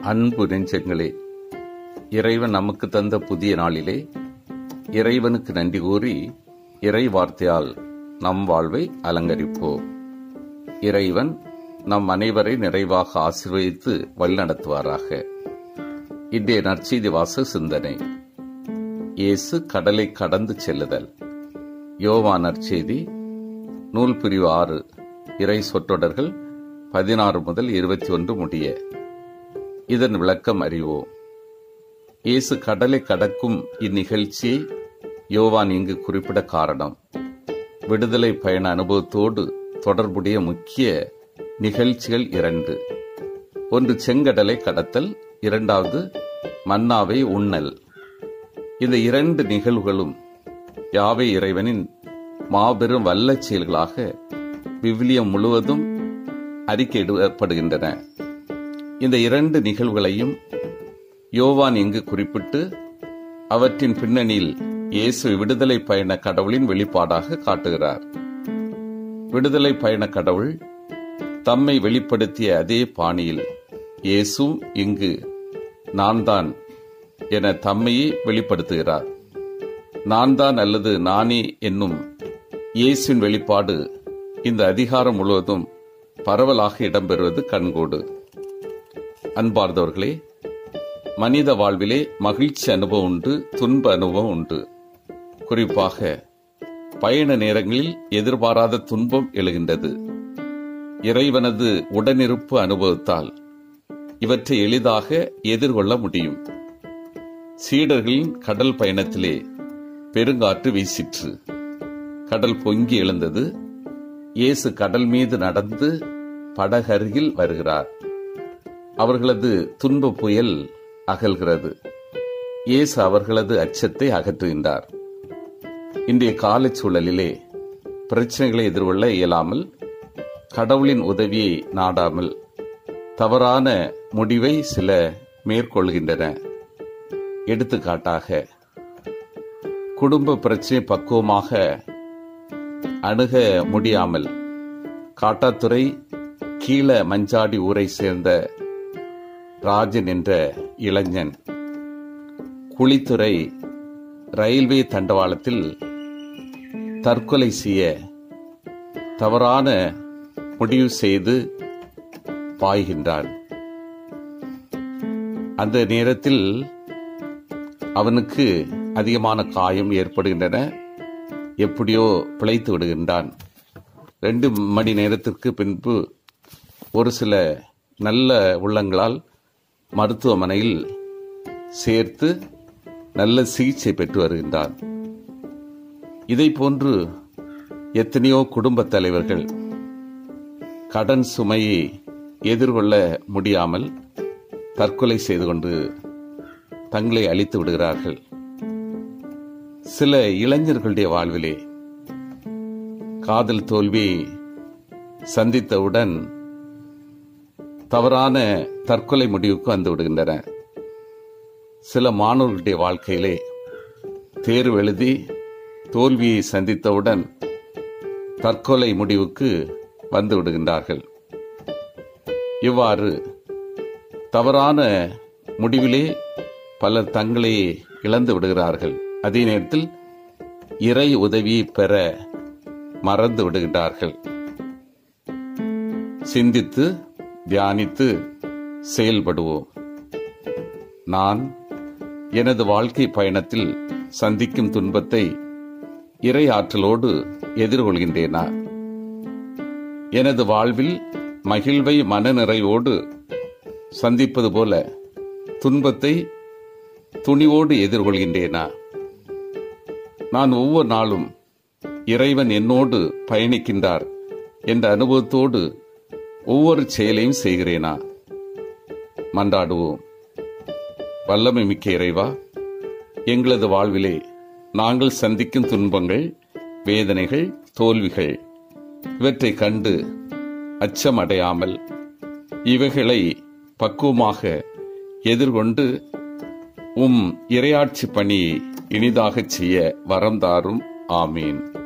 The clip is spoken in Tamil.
அன்பு நெஞ்சங்களே, இறைவன் நமக்கு தந்த புதிய நாளிலே இறைவனுக்கு நன்றி கூறி இறை வார்த்தையால் நம் வாழ்வை அலங்கரிப்போம். இறைவன் நம் அனைவரை நிறைவாக ஆசீர்வதித்து வழிநடத்துவாராக. இன்றைய நற்செய்தி வாசக சிந்தனை. இயேசு கடலை கடந்து செல்லுதல். யோவான் நற்செய்தி நூல் பிரிவு 6, இறை சொற்றொடர்கள் 16 முதல் 21 முடிய. இதன் விளக்கம் அறிவோம். இயேசு கடலை கடக்கும் இந்நிகழ்ச்சியை யோவான் இங்கு குறிப்பிட காரணம், விடுதலை பயண அனுபவத்தோடு தொடர்புடைய முக்கிய நிகழ்ச்சிகள் 2. ஒன்று செங்கடலை கடத்தல், இரண்டாவது மன்னாவை உண்ணல். இந்த 2 நிகழ்வுகளும் யாவே இறைவனின் மாபெரும் வல்ல செயல்களாக விவிலியம் முழுவதும் அறிக்கையிடப்படுகின்றன. இந்த 2 நிகழ்வுகளையும் யோவான் இங்கு குறிப்பிட்டு அவற்றின் பின்னணியில் இயேசு விடுதலை பயண கடவுளின் வெளிப்பாடாக காட்டுகிறார். விடுதலை பயண கடவுள் தம்மை வெளிப்படுத்திய அதே பாணியில் இயேசு இங்கு நான் தான் என தம்மையே வெளிப்படுத்துகிறார். நான் தான் அல்லது நானே என்னும் இயேசுவின் வெளிப்பாடு இந்த அதிகாரம் முழுவதும் பரவலாக இடம்பெறுவது கண்கூடு. அன்பார்ந்தவர்களே, மனித வாழ்விலே மகிழ்ச்சி அனுபவம் உண்டு, துன்ப அனுபவம் உண்டு. குறிப்பாக பயண நேரங்களில் எதிர்பாராத துன்பம் எழுகின்றது. இறைவனது உடனிருப்பு அனுபவத்தால் இவற்றை எளிதாக எதிர்கொள்ள முடியும். சீடர்களின் கடல் பயணத்திலே பெருங்காற்று வீசிற்று. கடல் பொங்கி எழுந்தது. இயேசு கடல் மீது நடந்து படகருகில் வருகிறார். அவர்களது துன்ப புயல் அகல்கிறது. இயேசு அவர்களது அச்சத்தை அகற்றுகின்றார். இன்றைய கால சூழலிலே பிரச்சனைகளை எதிர்கொள்ள இயலாமல், கடவுளின் உதவியை நாடாமல் தவறான முடிவை சில மேற்கொள்கின்றன. எடுத்துக்காட்டாக, குடும்ப பிரச்சனை பக்குவமாக அணுக முடியாமல் காட்டாத்துறை கீழ மஞ்சாடி ஊரை சேர்ந்த ராஜன் என்ற இளைஞன் குளித்துறை ரயில்வே தண்டவாளத்தில் தற்கொலை செய்ய தவறான முடிவு செய்து பாய்கின்றான். அந்த நேரத்தில் அவனுக்கு அதிகமான காயம் ஏற்படுகின்றன. எப்படியோ பிழைத்து விடுகின்றான். 2 மணி நேரத்திற்கு பின்பு ஒரு சில நல்ல உள்ளங்களால் மருத்துவமனையில் சேர்த்து நல்ல சிகிச்சை பெற்று வருகின்றான். இதை போன்று எத்தனையோ குடும்பத் தலைவர்கள் கடன் சுமையை எதிர்கொள்ள முடியாமல் தற்கொலை செய்து கொண்டு தங்களை அழித்து விடுகிறார்கள். சில இளைஞர்களுடைய வாழ்விலே காதல் தோல்வியை சந்தித்தவுடன் தவறான தற்கொலை முடிவுக்கு வந்து விடுகின்றன. சில மாணவர்களுடைய வாழ்க்கையிலே தேர்வு எழுதி தோல்வியை சந்தித்தவுடன் தற்கொலை முடிவுக்கு வந்து விடுகின்றார்கள். இவ்வாறு தவறான முடிவிலே பலர் தங்களை இழந்து விடுகிறார்கள். அதே நேரத்தில் இறை உதவியை பெற மறந்து விடுகின்றார்கள். சிந்தித்து தியானித்து செயல்படுவோம். நான் எனது வாழ்க்கை பயணத்தில் சந்திக்கும் துன்பத்தை இறை ஆற்றலோடு எதிர்கொள்கின்றேனா? எனது வாழ்வில் மகிழ்வை மனநிறைவோடு சந்திப்பது போல துன்பத்தை துணிவோடு எதிர்கொள்கின்றேனா? நான் ஒவ்வொரு நாளும் இறைவன் என்னோடு பயணிக்கின்றார் என்ற அனுபவத்தோடு ஒவ்வொரு செயலையும் செய்கிறேனா? மன்றாடுவோம். வல்லமை மிக்க இறைவா, எங்களது வாழ்விலே நாங்கள் சந்திக்கும் துன்பங்கள், வேதனைகள், தோல்விகள் இவற்றை கண்டு அச்சம் அடையாமல் இவைகளை பக்குவமாக எதிர்கொண்டு இறையாட்சி பணியை இனிதாக செய்ய வரம் தாரும். ஆமீன்.